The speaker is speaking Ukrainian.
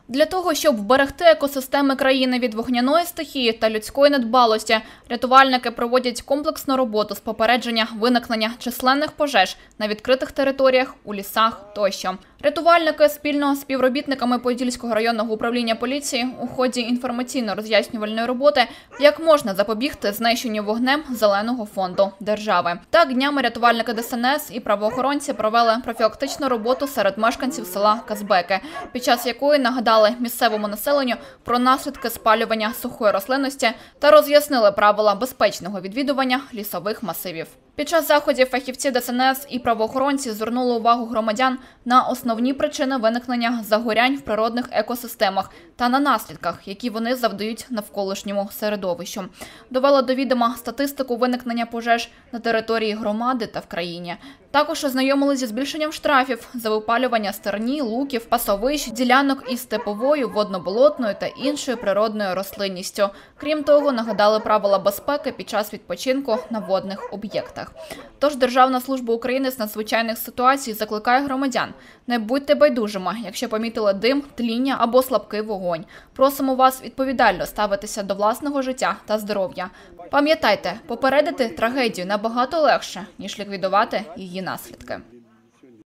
Для того, щоб вберегти екосистеми країни від вогняної стихії та людської недбалості, рятувальники проводять комплексну роботу з попередження виникнення численних пожеж на відкритих територіях, у лісах тощо. Рятувальники спільно з співробітниками Подільського районного управління поліції у ході інформаційно-роз'яснювальної роботи, як можна запобігти знищенню вогнем зеленого фонду держави. Так, днями рятувальники ДСНС і правоохоронці провели профілактичну роботу серед мешканців села Казбеки, під час якої нагадали місцевому населенню про наслідки спалювання сухої рослинності та роз'яснили правила безпечного відвідування лісових масивів. Під час заходів фахівці ДСНС і правоохоронці звернули увагу громадян на основні причини виникнення загорянь в природних екосистемах та на наслідках, які вони завдають навколишньому середовищу. Довели до відома статистику виникнення пожеж на території громади та в країні. Також ознайомилися зі збільшенням штрафів за випалювання стерні, луків, пасовищ, ділянок із степовою, водно-болотною та іншою природною рослинністю. Крім того, нагадали правила безпеки під час відпочинку на водних об'єктах. Тож Державна служба України з надзвичайних ситуацій закликає громадян: не будьте байдужими, якщо помітили дим, тління або слабкий вогонь. Просимо вас відповідально ставитися до власного життя та здоров'я. Пам'ятайте, попередити трагедію набагато легше, ніж ліквідувати її наслідки.